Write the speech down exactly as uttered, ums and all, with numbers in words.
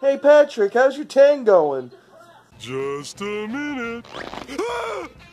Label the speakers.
Speaker 1: Hey Patrick, how's your tan going?
Speaker 2: Just a minute. Ah!